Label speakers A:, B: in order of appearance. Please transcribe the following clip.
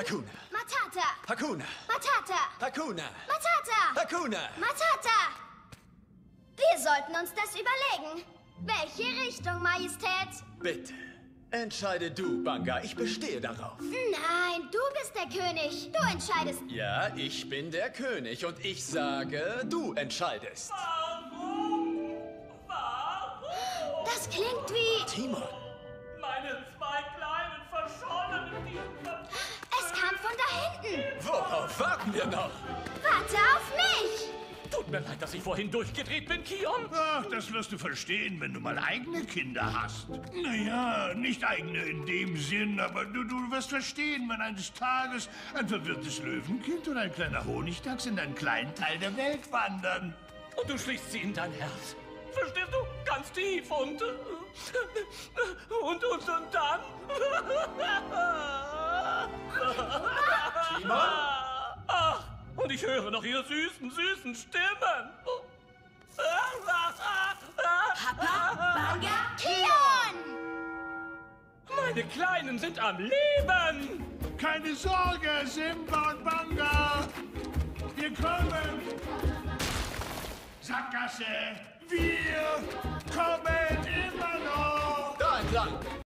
A: Hakuna.
B: Matata.
A: Hakuna.
B: Matata.
A: Hakuna.
B: Matata.
A: Hakuna.
B: Matata. Wir sollten uns das überlegen. Welche Richtung, Majestät?
A: Bitte. Entscheide du, Banga. Ich bestehe darauf.
B: Nein, du bist der König. Du entscheidest.
A: Ja, ich bin der König und ich sage, du entscheidest.
C: Warum? Warum?
B: Das klingt wie...
A: Timon.
C: Meine zwei kleinen verschollen in diesem Verpflichtung.
B: Es kam von da hinten.
A: Worauf warten wir noch?
B: Warte auf mich.
C: Tut mir leid, dass ich vorhin durchgedreht bin, Kion.
D: Ach, das wirst du verstehen, wenn du mal eigene Kinder hast. Naja, nicht eigene in dem Sinn, aber du wirst verstehen, wenn eines Tages ein verwirrtes Löwenkind und ein kleiner Honigdachs in einen kleinen Teil der Welt wandern.
C: Und du schließt sie in dein Herz. Verstehst du? Ganz tief und dann?
A: Timon?
C: Ach, und ich höre noch ihre süßen Stimmen.
B: Banga. Kion.
C: Meine Kleinen sind am Leben.
D: Keine Sorge, Simba und Banga! Wir kommen! Sackgasse! Wir kommen immer noch!
A: Da entlang.